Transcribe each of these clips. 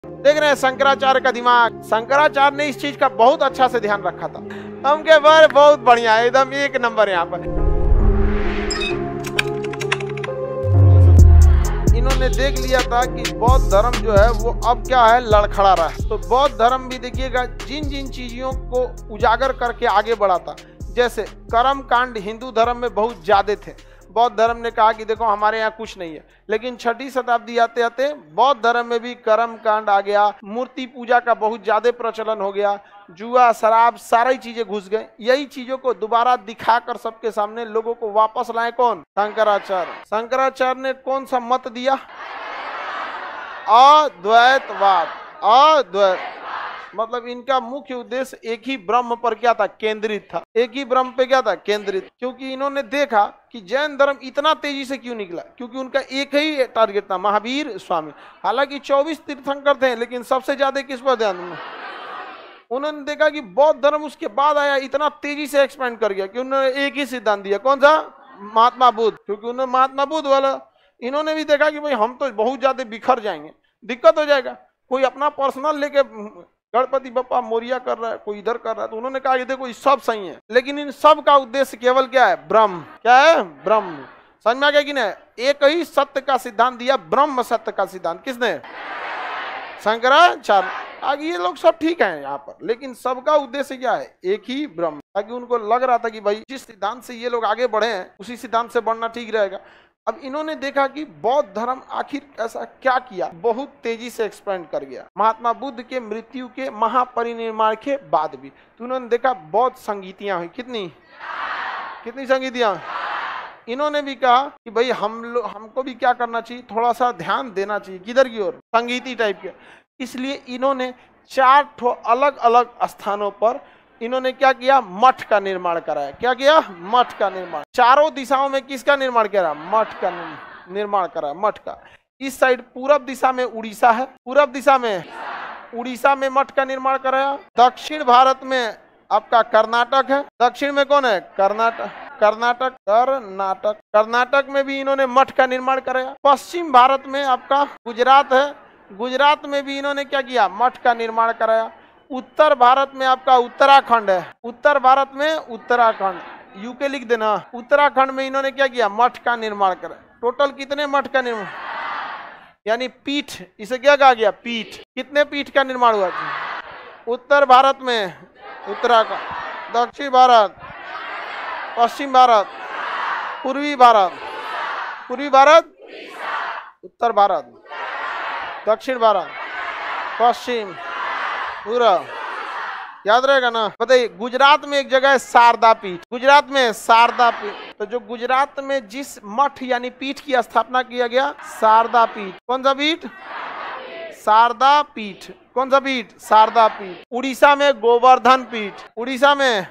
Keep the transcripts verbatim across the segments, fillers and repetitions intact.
देख रहे हैं शंकराचार्य का दिमाग। शंकराचार्य ने इस चीज का बहुत अच्छा से ध्यान रखा था। हम के बार बहुत बढ़िया, एकदम एक नंबर यहाँ पर। इन्होंने देख लिया था कि बौद्ध धर्म जो है वो अब क्या है, लड़खड़ा रहा है। तो बौद्ध धर्म भी देखिएगा जिन जिन चीजों को उजागर करके आगे बढ़ा था, जैसे कर्म कांड हिंदू धर्म में बहुत ज्यादा थे। बौद्ध धर्म ने कहा कि देखो हमारे यहाँ कुछ नहीं है, लेकिन छठी शताब्दी आते आते बौद्ध धर्म में भी कर्म कांड आ गया, मूर्ति पूजा का बहुत ज्यादा प्रचलन हो गया, जुआ शराब सारी चीजें घुस गए। यही चीजों को दोबारा दिखाकर सबके सामने लोगों को वापस लाए कौन? शंकराचार्य। शंकराचार्य ने कौन सा मत दिया? अद्वैतवाद। अद्वैत मतलब इनका मुख्य उद्देश्य एक ही ब्रह्म पर क्या था? केंद्रित था। एक ही ब्रह्म पे क्या था? केंद्रित। क्योंकि इन्होंने देखा कि जैन धर्म इतना तेजी से क्यों निकला, क्योंकि उनका एक ही टारगेट था, महावीर स्वामी। हालांकि चौबीस तीर्थंकर थे, लेकिन सबसे ज्यादा किस पर ध्यान? उन्होंने देखा कि बौद्ध धर्म उसके बाद आया, इतना तेजी से एक्सपेंड कर गया कि उन्होंने एक ही सिद्धांत दिया। कौन सा? महात्मा बुद्ध। क्योंकि उन्होंने महात्मा बुद्ध वाला, इन्होंने भी देखा कि भाई हम तो बहुत ज्यादा बिखर जाएंगे, दिक्कत हो जाएगा। कोई अपना पर्सनल लेके गणपति बप्पा मोरिया कर रहा है, कोई इधर कर रहा है, तो उन्होंने कहा कि देखो ये सब सही है, लेकिन इन सब का उद्देश्य केवल क्या है? ब्रह्म। क्या है? ब्रह्म। समझ में आ गया कि नहीं? एक ही सत्य का सिद्धांत दिया, ब्रह्म सत्य का सिद्धांत। किसने? शंकराचार्य। आगे ये लोग सब ठीक है यहाँ पर, लेकिन सबका उद्देश्य क्या है? एक ही ब्रह्म। ताकि उनको लग रहा था कि भाई जिस सिद्धांत से ये लोग आगे बढ़े हैं उसी सिद्धांत से बढ़ना ठीक रहेगा। अब इन्होंने देखा कि बौद्ध धर्म आखिर ऐसा क्या किया, बहुत तेजी से एक्सपेंड कर गया महात्मा बुद्ध के मृत्यु के महापरिनिर्वाण के बाद भी। तो उन्होंने देखा बौद्ध संगीतियां हुई। कितनी कितनी संगीतियां? इन्होंने भी कहा कि भाई हम लोग हमको भी क्या करना चाहिए, थोड़ा सा ध्यान देना चाहिए। किधर की ओर? संगीती टाइप के। इसलिए इन्होंने चार ठो अलग अलग स्थानों पर इन्होंने क्या किया? मठ का निर्माण कराया। क्या किया? मठ का निर्माण। चारों दिशाओं में किसका निर्माण करा? मठ का निर्माण करा। मठ का। इस साइड पूरब दिशा में उड़ीसा है, पूरब दिशा में उड़ीसा में मठ का निर्माण कराया। दक्षिण भारत में आपका कर्नाटक है। दक्षिण में कौन है? कर्नाटक। कर्नाटक कर्नाटक कर्नाटक में भी इन्होंने मठ का निर्माण कराया। पश्चिम भारत में आपका गुजरात है, गुजरात में भी इन्होंने क्या किया? मठ का निर्माण कराया। उत्तर भारत में आपका उत्तराखंड है, उत्तर भारत में उत्तराखंड, यूके लिख देना। उत्तराखंड में इन्होंने क्या किया? मठ का निर्माण करा। टोटल कितने मठ का निर्माण? यानी पीठ, इसे क्या कहा गया? पीठ। कितने पीठ का निर्माण हुआ? उत्तर भारत में उत्तराखंड, दक्षिण भारत, पश्चिम भारत, पूर्वी भारत, पूर्वी भारत, उत्तर भारत, दक्षिण भारत, पश्चिम, पूरा। याद रहेगा ना? बताइए। गुजरात में एक जगह है शारदा पीठ, गुजरात में शारदा पीठ। तो जो गुजरात में जिस मठ यानी पीठ की स्थापना किया गया, शारदा पीठ। कौन सा पीठ? शारदा पीठ। कौन सा पीठ? शारदा पीठ। उड़ीसा में गोवर्धन पीठ, उड़ीसा में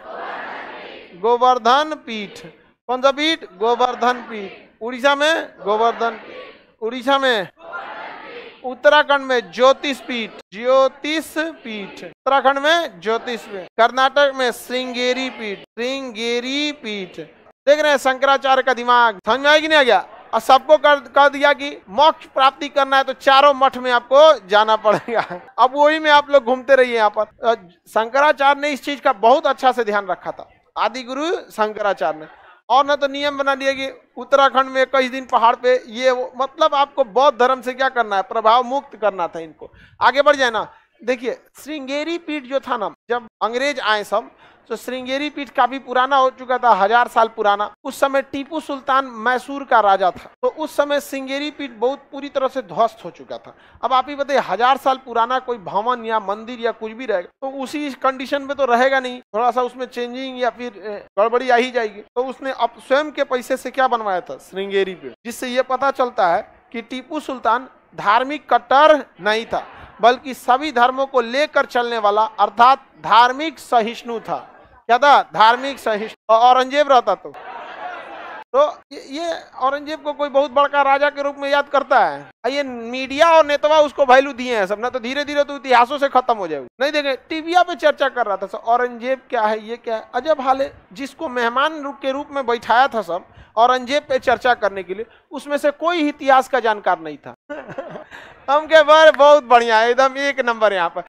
गोवर्धन पीठ। कौन सा पीठ? गोवर्धन पीठ। उड़ीसा में गोवर्धन पीठ। उड़ीसा में उत्तराखंड में ज्योतिष पीठ, ज्योतिष पीठ। उत्तराखंड में ज्योतिष पीठ। कर्नाटक में श्रृंगेरी पीठ, श्रृंगेरी पीठ। देख रहे हैं शंकराचार्य का दिमाग। समझ में आया कि नहीं आ गया? और सबको कर, कर दिया कि मोक्ष प्राप्ति करना है तो चारों मठ में आपको जाना पड़ेगा। अब वही में आप लोग घूमते रहिए यहाँ पर। शंकराचार्य ने इस चीज का बहुत अच्छा से ध्यान रखा था, आदि गुरु शंकराचार्य ने। और न तो नियम बना दिया कि उत्तराखंड में इक्कीस दिन पहाड़ पे ये वो, मतलब आपको बौद्ध धर्म से क्या करना है? प्रभाव मुक्त करना था इनको। आगे बढ़ जाए ना। देखिए श्रृंगेरी पीठ जो था ना, जब अंग्रेज आए सब, तो श्रृंगेरी पीठ काफी पुराना हो चुका था, हजार साल पुराना। उस समय टीपू सुल्तान मैसूर का राजा था, तो उस समय श्रृंगेरी पीठ बहुत पूरी तरह से ध्वस्त हो चुका था। अब आप ही बताइए, हजार साल पुराना कोई भवन या मंदिर या कुछ भी रहेगा तो उसी कंडीशन में तो रहेगा नहीं, थोड़ा सा उसमें चेंजिंग या फिर गड़बड़ी आ ही जाएगी। तो उसने अब स्वयं के पैसे से क्या बनवाया था? श्रृंगेरी पीठ। जिससे ये पता चलता है कि टीपू सुल्तान धार्मिक कट्टर नहीं था, बल्कि सभी धर्मों को लेकर चलने वाला, अर्थात धार्मिक सहिष्णु था। क्या था? धार्मिक सहिष्णु। और औरंगजेब रहता तो तो ये औरंगजेब को कोई बहुत बड़का राजा के रूप में याद करता है। ये मीडिया और नेतवा उसको वैल्यू दिए हैं सब ना, तो धीरे धीरे तो इतिहासों से खत्म हो जाएगा। नहीं देखे टीविया पे चर्चा कर रहा था सब, औरंगजेब क्या है, ये क्या है। अजब हाल है, जिसको मेहमान के रूप में बैठाया था सब औरंगजेब पे चर्चा करने के लिए, उसमें से कोई इतिहास का जानकार नहीं था। हम के बार बहुत बढ़िया एकदम एक नंबर यहाँ पर।